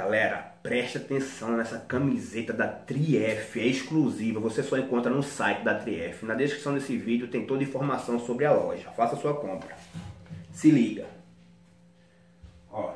Galera, preste atenção nessa camiseta da Trief, é exclusiva, você só encontra no site da Trief. Na descrição desse vídeo tem toda a informação sobre a loja, faça sua compra. Se liga. Ó.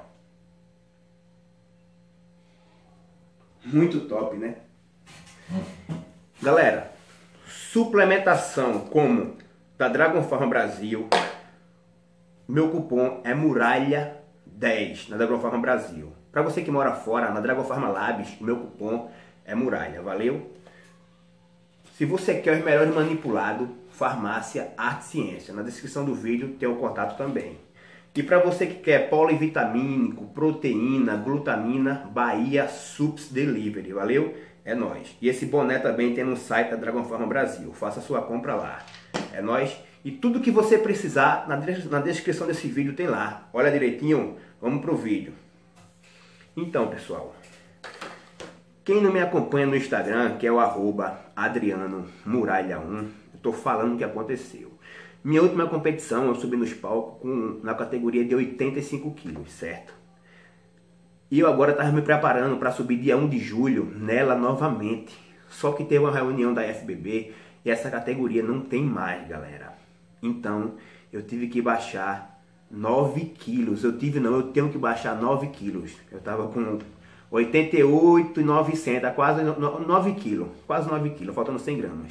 Muito top, né? Galera, suplementação como da Dragon Pharma Brasil, meu cupom é Muralha10 na Dragon Pharma Brasil. Para você que mora fora, na Dragon Pharma Labs, o meu cupom é Muralha, valeu? Se você quer os melhores manipulados, Farmácia Arte Ciência. Na descrição do vídeo tem o contato também. E para você que quer polivitamínico, proteína, glutamina, Bahia Sups Delivery, valeu? É nóis. E esse boné também tem no site da Dragon Pharma Brasil. Faça sua compra lá. É nóis. E tudo que você precisar, na descrição desse vídeo tem lá. Olha direitinho, vamos pro vídeo. Então, pessoal, quem não me acompanha no Instagram, que é o @AdrianoMuralha1, eu tô falando o que aconteceu. Minha última competição, eu subi nos palcos na categoria de 85 quilos, certo? E eu agora estava me preparando para subir dia 1 de julho nela novamente. Só que teve uma reunião da FBB e essa categoria não tem mais, galera. Então, eu tive que baixar 9 quilos. Eu tenho que baixar 9 quilos. Eu estava com 88,900, quase 9 quilos. Quase 9 quilos, faltando 100 gramas.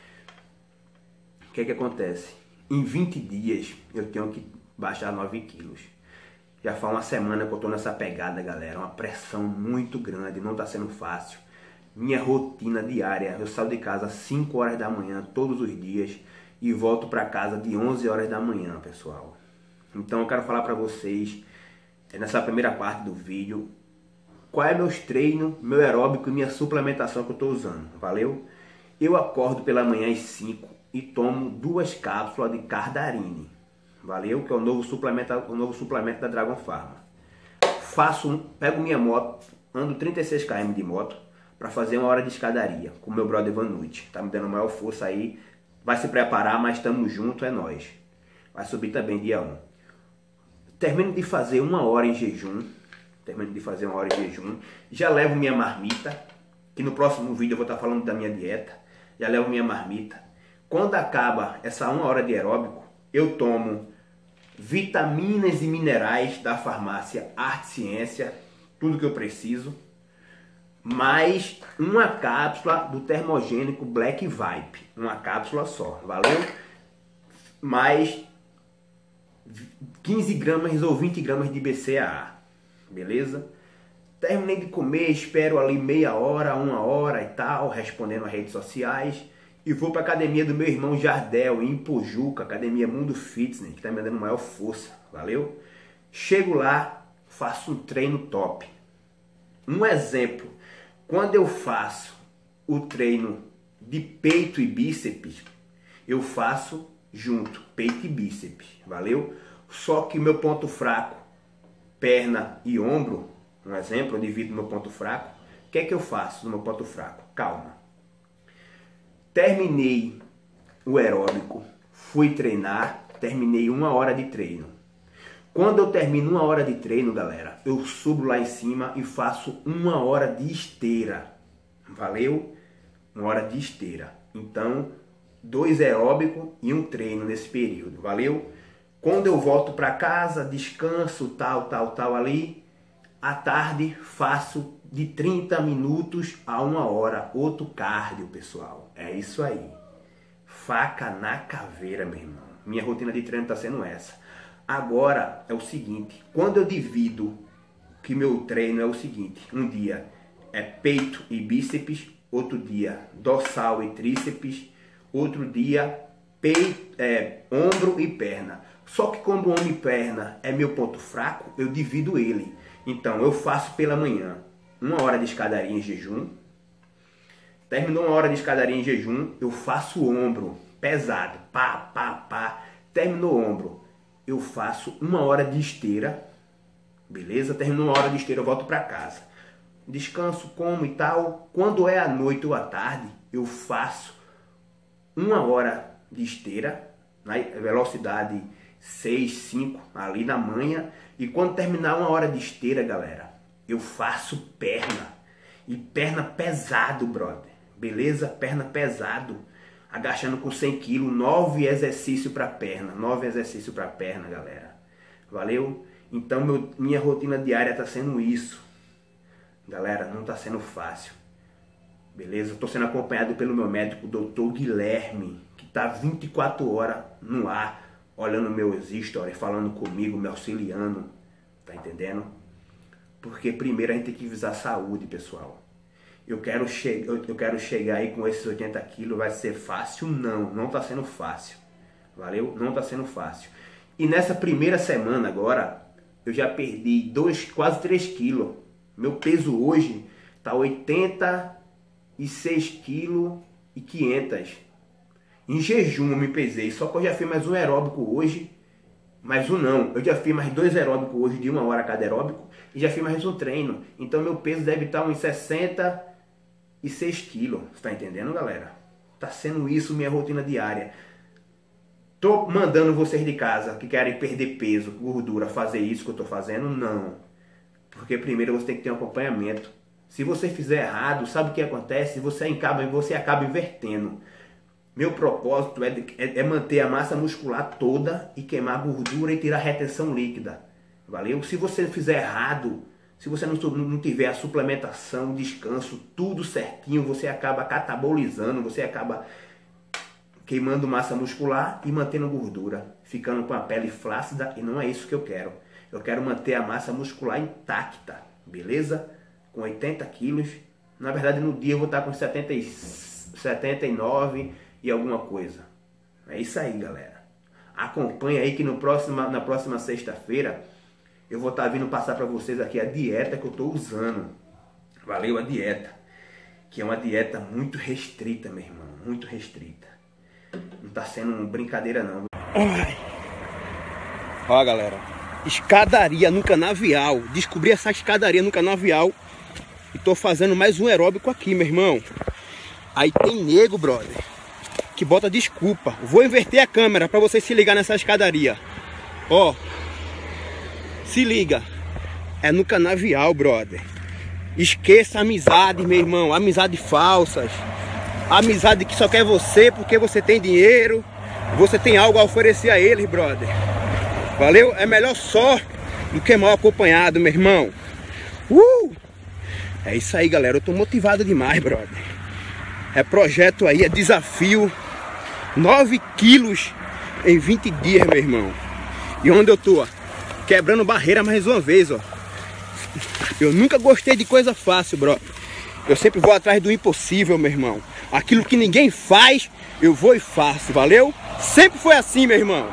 O que acontece? Em 20 dias, eu tenho que baixar 9 quilos. Já faz uma semana que eu estou nessa pegada, galera. Uma pressão muito grande, não está sendo fácil. Minha rotina diária, eu saio de casa às 5 horas da manhã, todos os dias. E volto para casa de 11 horas da manhã, pessoal. Então eu quero falar para vocês, nessa primeira parte do vídeo, qual é meus treinos, meu aeróbico e minha suplementação que eu estou usando, valeu? Eu acordo pela manhã às 5 e tomo 2 cápsulas de Cardarine, valeu? Que é o novo suplemento da Dragon Pharma. Pego minha moto, ando 36 km de moto para fazer 1 hora de escadaria com meu brother Vanucci. Tá me dando maior força aí, vai se preparar, mas estamos juntos, é nóis. Vai subir também dia 1. Termino de fazer 1 hora em jejum. Já levo minha marmita, que no próximo vídeo eu vou estar falando da minha dieta. Já levo minha marmita. Quando acaba essa 1 hora de aeróbico, eu tomo vitaminas e minerais da farmácia Arte Ciência, tudo que eu preciso, mais uma cápsula do termogênico Black Vibe, uma cápsula só, valeu? Mais 15 gramas ou 20 gramas de BCAA, beleza? Terminei de comer, espero ali meia hora, 1 hora e tal, respondendo às redes sociais. E vou para a academia do meu irmão Jardel, em Pojuca, academia Mundo Fitness, que está me dando maior força, valeu? Chego lá, faço um treino top. Um exemplo, quando eu faço o treino de peito e bíceps, eu faço junto, peito e bíceps, valeu? Só que o meu ponto fraco, perna e ombro, um exemplo, eu divido meu ponto fraco. O que é que eu faço no meu ponto fraco? Calma. Terminei o aeróbico, fui treinar, terminei 1 hora de treino. Quando eu termino 1 hora de treino, galera, eu subo lá em cima e faço 1 hora de esteira. Valeu? 1 hora de esteira. Então, 2 aeróbicos e 1 treino nesse período. Valeu? Quando eu volto para casa, descanso, tal ali. À tarde, faço de 30 minutos a 1 hora. Outro cardio, pessoal. É isso aí. Faca na caveira, meu irmão. Minha rotina de treino está sendo essa. Agora é o seguinte. Quando eu divido que meu treino é o seguinte. Um dia é peito e bíceps. Outro dia dorsal e tríceps. Outro dia ombro e perna. Só que como ombro e perna é meu ponto fraco, eu divido ele. Então eu faço pela manhã 1 hora de escadaria em jejum. Terminou 1 hora de escadaria em jejum, eu faço o ombro pesado. Pá. Terminou o ombro, eu faço 1 hora de esteira. Beleza? Terminou 1 hora de esteira, eu volto para casa. Descanso, como e tal. Quando é à noite ou à tarde, eu faço 1 hora de esteira, na velocidade 6, 5, ali na manhã. E quando terminar 1 hora de esteira, galera, eu faço perna. E perna pesado, brother. Beleza? Perna pesado. Agachando com 100 kg, 9 exercícios para perna. 9 exercícios para perna, galera. Valeu? Então minha rotina diária tá sendo isso. Galera, não tá sendo fácil. Beleza? Eu tô sendo acompanhado pelo meu médico, o Dr. Guilherme, que tá 24 horas no ar, olhando meus stories, falando comigo, me auxiliando. Tá entendendo? Porque primeiro a gente tem que visar a saúde, pessoal. Eu quero chegar aí com esses 80 quilos, vai ser fácil? Não, não tá sendo fácil. Valeu? Não tá sendo fácil. E nessa primeira semana agora, eu já perdi quase 3 quilos. Meu peso hoje tá 86 quilos e 500. Em jejum eu me pesei, só que eu já fiz mais um aeróbico hoje. Mais um não, eu já fiz mais 2 aeróbicos hoje de 1 hora cada aeróbico. E já fiz mais um treino. Então meu peso deve estar uns 66 quilos. Você tá entendendo, galera? Tá sendo isso minha rotina diária. Tô mandando vocês de casa que querem perder peso, gordura, fazer isso que eu tô fazendo? Não. Porque primeiro você tem que ter um acompanhamento. Se você fizer errado, sabe o que acontece? Você acaba invertendo. Meu propósito é manter a massa muscular toda e queimar a gordura e tirar a retenção líquida. Valeu? Se você fizer errado, se você não tiver a suplementação, descanso, tudo certinho, você acaba catabolizando, você acaba queimando massa muscular e mantendo gordura, ficando com a pele flácida, e não é isso que eu quero. Eu quero manter a massa muscular intacta, beleza? Com 80 quilos. Na verdade, no dia eu vou estar com 79 e alguma coisa. É isso aí, galera. Acompanha aí que na próxima sexta-feira eu vou estar vindo passar para vocês aqui a dieta que eu estou usando. Valeu? A dieta. Que é uma dieta muito restrita, meu irmão. Muito restrita. Não tá sendo brincadeira, não. Ó, galera. Escadaria no canavial. Descobri essa escadaria no canavial. E tô fazendo mais um aeróbico aqui, meu irmão. Aí tem nego, brother, que bota desculpa. Vou inverter a câmera pra vocês se ligar nessa escadaria. Ó. Se liga. É no canavial, brother. Esqueça a amizade, meu irmão. Amizade falsas. Amizade que só quer você porque você tem dinheiro. Você tem algo a oferecer a eles, brother. Valeu? É melhor só do que mal acompanhado, meu irmão. É isso aí, galera. Eu tô motivado demais, brother. É projeto aí, é desafio. 9 quilos em 20 dias, meu irmão. E onde eu tô, ó, quebrando barreira mais uma vez, ó. Eu nunca gostei de coisa fácil, brother. Eu sempre vou atrás do impossível, meu irmão. Aquilo que ninguém faz, eu vou e faço, valeu? Sempre foi assim, meu irmão.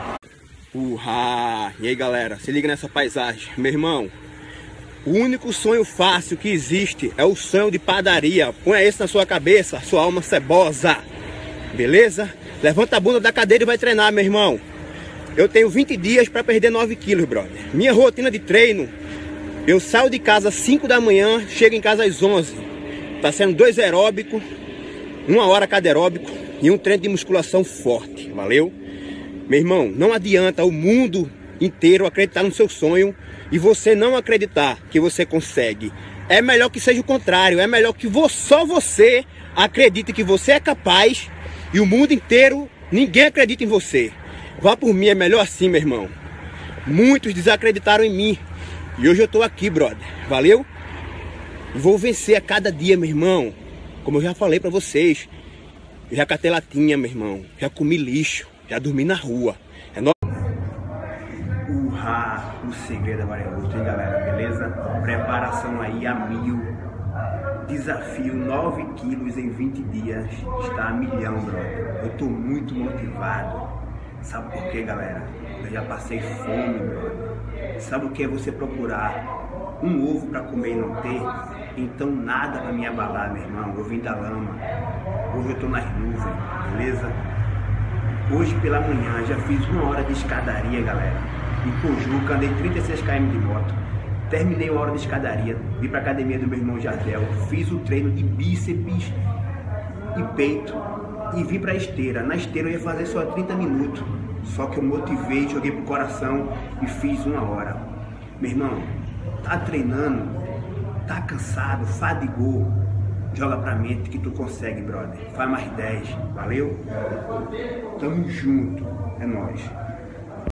E aí, galera, se liga nessa paisagem. Meu irmão, o único sonho fácil que existe é o sonho de padaria. Põe esse na sua cabeça, sua alma cebosa. Beleza? Levanta a bunda da cadeira e vai treinar, meu irmão. Eu tenho 20 dias para perder 9 quilos, brother. Minha rotina de treino, eu saio de casa às 5 da manhã, chego em casa às 11. Tá sendo 2 aeróbicos, 1 hora cada aeróbico e um treino de musculação forte. Valeu? Meu irmão, não adianta o mundo inteiro acreditar no seu sonho e você não acreditar que você consegue. É melhor que seja o contrário. É melhor que só você acredite que você é capaz e o mundo inteiro, ninguém acredita em você. Vá por mim, é melhor assim, meu irmão. Muitos desacreditaram em mim e hoje eu tô aqui, brother. Valeu? Vou vencer a cada dia, meu irmão. Como eu já falei pra vocês, eu já catei latinha, meu irmão. Já comi lixo, já dormi na rua. O segredo agora é outro, hein, galera? Beleza? Preparação aí a 1000. Desafio 9 quilos em 20 dias. Está a milhão, brother. Eu tô muito motivado. Sabe por quê, galera? Eu já passei fome, brother. Sabe o que é você procurar um ovo para comer e não ter? Então nada vai me abalar, meu irmão. Eu vim da lama. Hoje eu tô nas nuvens, beleza? Hoje pela manhã já fiz 1 hora de escadaria, galera. Em Pojuca, andei 36 km de moto. Terminei 1 hora de escadaria. Vim pra academia do meu irmão Jardel. Fiz o treino de bíceps e peito. E vim pra esteira. Na esteira eu ia fazer só 30 minutos. Só que eu motivei, joguei pro coração e fiz 1 hora. Meu irmão, tá treinando, tá cansado, fadigou, joga pra mente que tu consegue, brother. Faz mais 10. Valeu? Tamo junto. É nóis.